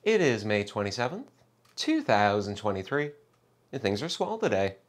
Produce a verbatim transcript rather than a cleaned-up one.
It is May twenty-seventh, two thousand twenty-three, and things are swell today.